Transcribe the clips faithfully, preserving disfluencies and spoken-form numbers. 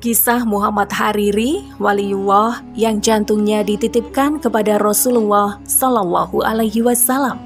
Kisah Muhammad Hariri, waliullah yang jantungnya dititipkan kepada Rasulullah Shallallahu Alaihi Wasallam.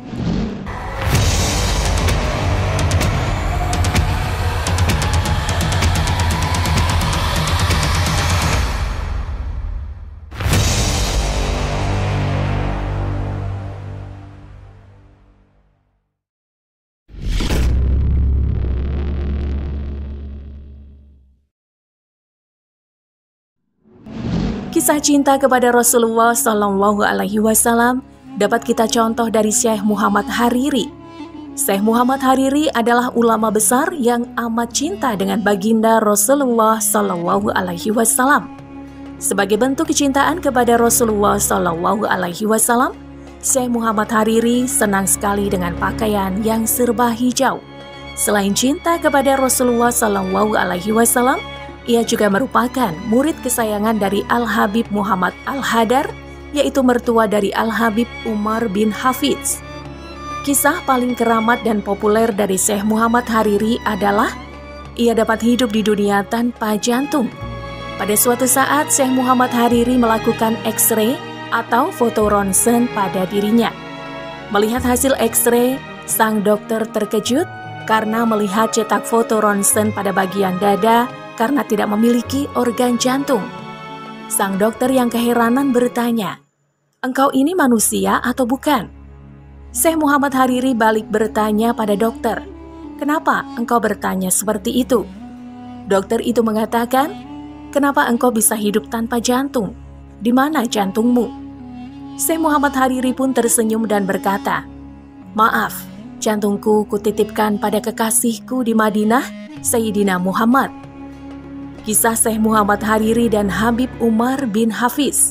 Kisah cinta kepada Rasulullah Shallallahu Alaihi Wasallam dapat kita contoh dari Syekh Muhammad Hariri. Syekh Muhammad Hariri adalah ulama besar yang amat cinta dengan baginda Rasulullah Shallallahu Alaihi Wasallam. Sebagai bentuk kecintaan kepada Rasulullah Shallallahu Alaihi Wasallam, Syekh Muhammad Hariri senang sekali dengan pakaian yang serba hijau. Selain cinta kepada Rasulullah Shallallahu Alaihi Wasallam, ia juga merupakan murid kesayangan dari Al-Habib Muhammad Al-Hadar, yaitu mertua dari Al-Habib Umar bin Hafidz. Kisah paling keramat dan populer dari Syekh Muhammad Hariri adalah ia dapat hidup di dunia tanpa jantung. Pada suatu saat, Syekh Muhammad Hariri melakukan X-ray atau foto ronsen pada dirinya. Melihat hasil X-ray, sang dokter terkejut karena melihat cetak foto ronsen pada bagian dada karena tidak memiliki organ jantung. Sang dokter yang keheranan bertanya, "Engkau ini manusia atau bukan?" Syekh Muhammad Hariri balik bertanya pada dokter, "Kenapa engkau bertanya seperti itu?" Dokter itu mengatakan, "Kenapa engkau bisa hidup tanpa jantung? Di mana jantungmu?" Syekh Muhammad Hariri pun tersenyum dan berkata, "Maaf, jantungku kutitipkan pada kekasihku di Madinah, Sayyidina Muhammad." Kisah Syekh Muhammad Hariri dan Habib Umar bin Hafidz.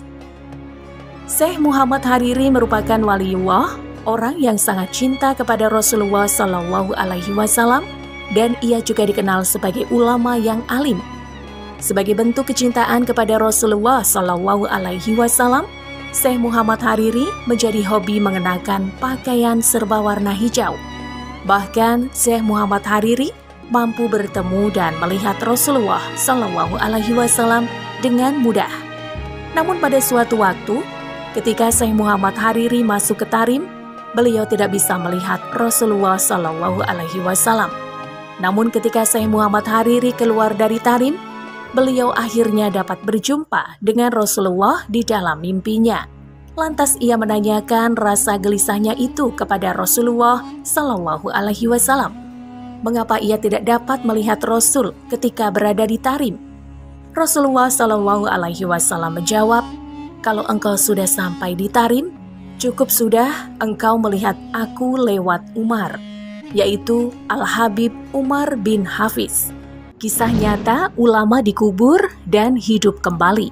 Syekh Muhammad Hariri merupakan waliullah, orang yang sangat cinta kepada Rasulullah Shallallahu Alaihi Wasallam, dan ia juga dikenal sebagai ulama yang alim. Sebagai bentuk kecintaan kepada Rasulullah Shallallahu Alaihi Wasallam, Syekh Muhammad Hariri menjadi hobi mengenakan pakaian serba warna hijau. Bahkan Syekh Muhammad Hariri mampu bertemu dan melihat Rasulullah Shallallahu Alaihi Wasallam dengan mudah. Namun pada suatu waktu, ketika Syekh Muhammad Hariri masuk ke Tarim, beliau tidak bisa melihat Rasulullah Shallallahu Alaihi Wasallam. Namun ketika Syekh Muhammad Hariri keluar dari Tarim, beliau akhirnya dapat berjumpa dengan Rasulullah di dalam mimpinya. Lantas ia menanyakan rasa gelisahnya itu kepada Rasulullah Shallallahu Alaihi Wasallam. Mengapa ia tidak dapat melihat Rasul ketika berada di Tarim? Rasulullah Shallallahu Alaihi Wasallam menjawab, "Kalau engkau sudah sampai di Tarim, cukup sudah engkau melihat aku lewat Umar," yaitu Al-Habib Umar bin Hafidz. Kisah nyata ulama dikubur dan hidup kembali.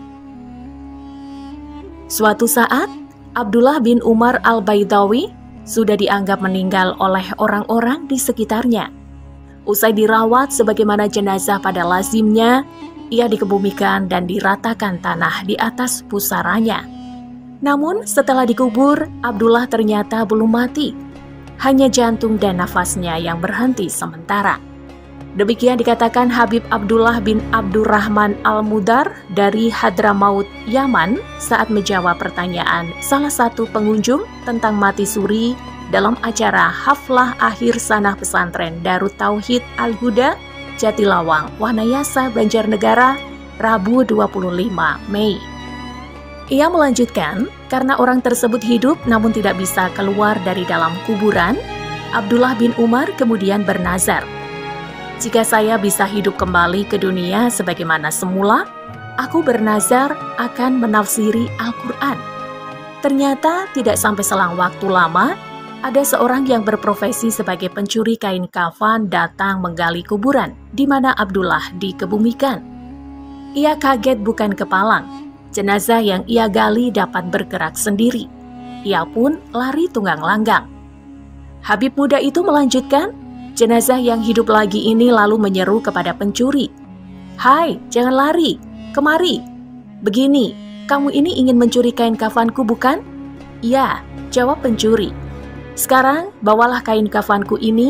Suatu saat, Abdullah bin Umar Al-Baidawi sudah dianggap meninggal oleh orang-orang di sekitarnya. Usai dirawat sebagaimana jenazah pada lazimnya, ia dikebumikan dan diratakan tanah di atas pusaranya. Namun setelah dikubur, Abdullah ternyata belum mati. Hanya jantung dan nafasnya yang berhenti sementara. Demikian dikatakan Habib Abdullah bin Abdurrahman Al-Mudar dari Hadramaut, Yaman saat menjawab pertanyaan salah satu pengunjung tentang mati suri dalam acara Haflah Akhir Sanah Pesantren Darut Tauhid Al-Huda, Jatilawang, Wanayasa, Banjarnegara, Rabu dua puluh lima Mei. Ia melanjutkan, karena orang tersebut hidup namun tidak bisa keluar dari dalam kuburan, Abdullah bin Umar kemudian bernazar, "Jika saya bisa hidup kembali ke dunia sebagaimana semula, aku bernazar akan menafsiri Al-Quran." Ternyata tidak sampai selang waktu lama, ada seorang yang berprofesi sebagai pencuri kain kafan datang menggali kuburan di mana Abdullah dikebumikan. Ia kaget bukan kepalang, jenazah yang ia gali dapat bergerak sendiri. Ia pun lari tunggang langgang. Habib muda itu melanjutkan, jenazah yang hidup lagi ini lalu menyeru kepada pencuri, "Hai, jangan lari, kemari. Begini, kamu ini ingin mencuri kain kafanku bukan?" "Iya," jawab pencuri. "Sekarang bawalah kain kafanku ini,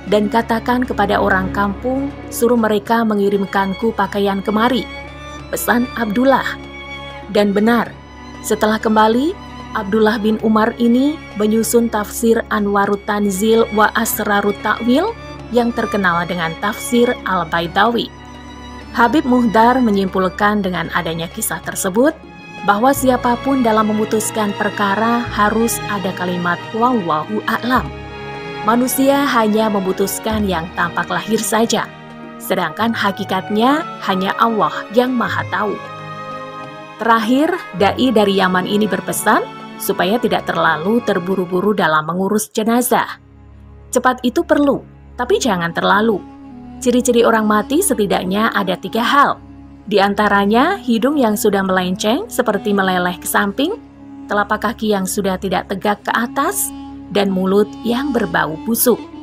dan katakan kepada orang kampung, suruh mereka mengirimkanku pakaian kemari. Pesan Abdullah. Dan benar, setelah kembali, Abdullah bin Umar ini menyusun tafsir Anwarut Tanzil wa Asrarut Ta'wil yang terkenal dengan tafsir Al-Baitawi. Habib Muhdar menyimpulkan dengan adanya kisah tersebut bahwa siapapun dalam memutuskan perkara harus ada kalimat wallahu a'lam. Manusia hanya memutuskan yang tampak lahir saja, sedangkan hakikatnya hanya Allah yang Maha Tahu. Terakhir, dai dari Yaman ini berpesan supaya tidak terlalu terburu-buru dalam mengurus jenazah. Cepat itu perlu, tapi jangan terlalu. Ciri-ciri orang mati setidaknya ada tiga hal. Di antaranya, hidung yang sudah melenceng seperti meleleh ke samping, telapak kaki yang sudah tidak tegak ke atas, dan mulut yang berbau busuk.